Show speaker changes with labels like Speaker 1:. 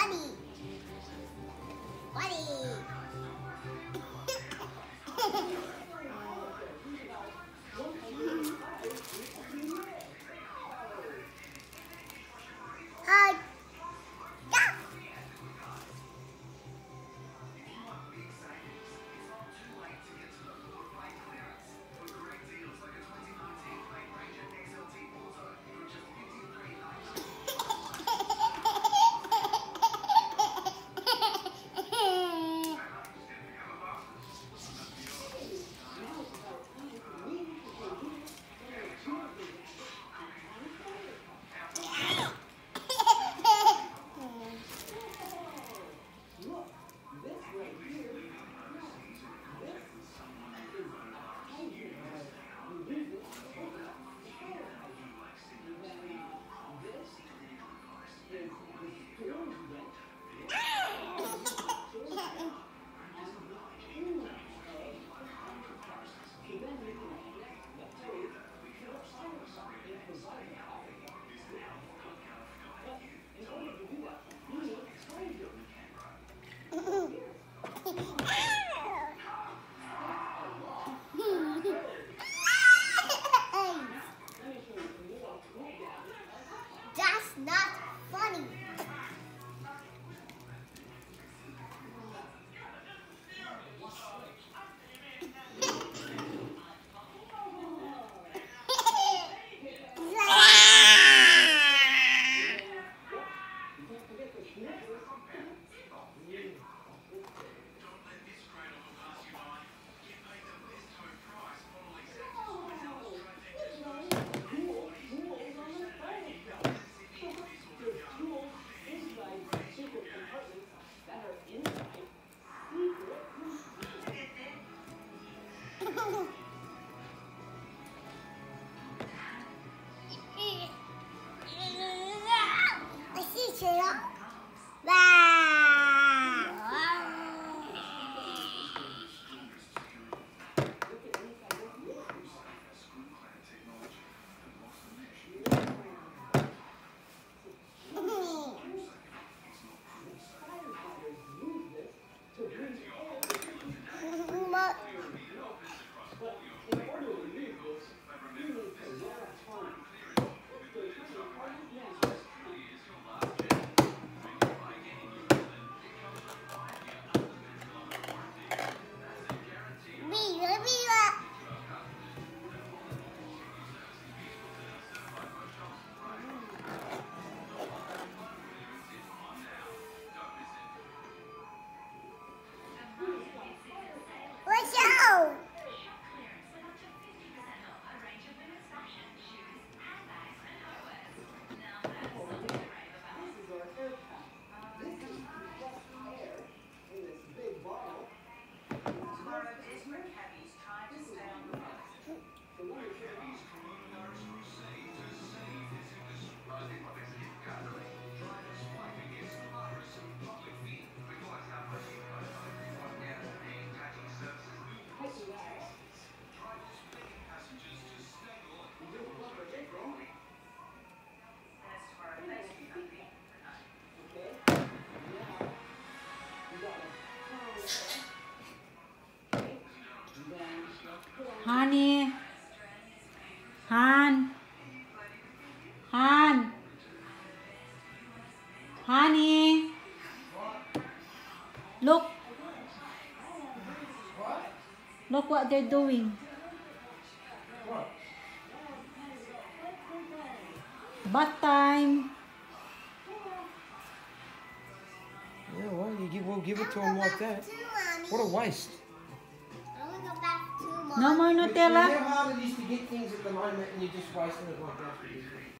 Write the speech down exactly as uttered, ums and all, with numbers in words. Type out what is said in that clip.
Speaker 1: Funny. Funny. Hi. Yeah. That's not funny.
Speaker 2: Honey, Han, Han, Honey, look, look what they're doing. Bath time.
Speaker 3: Yeah, well, you give, we'll give it to him like that. What a waste.
Speaker 2: No more Nutella?
Speaker 3: You know how hard it is to get things at the moment and you're just wasting it like that.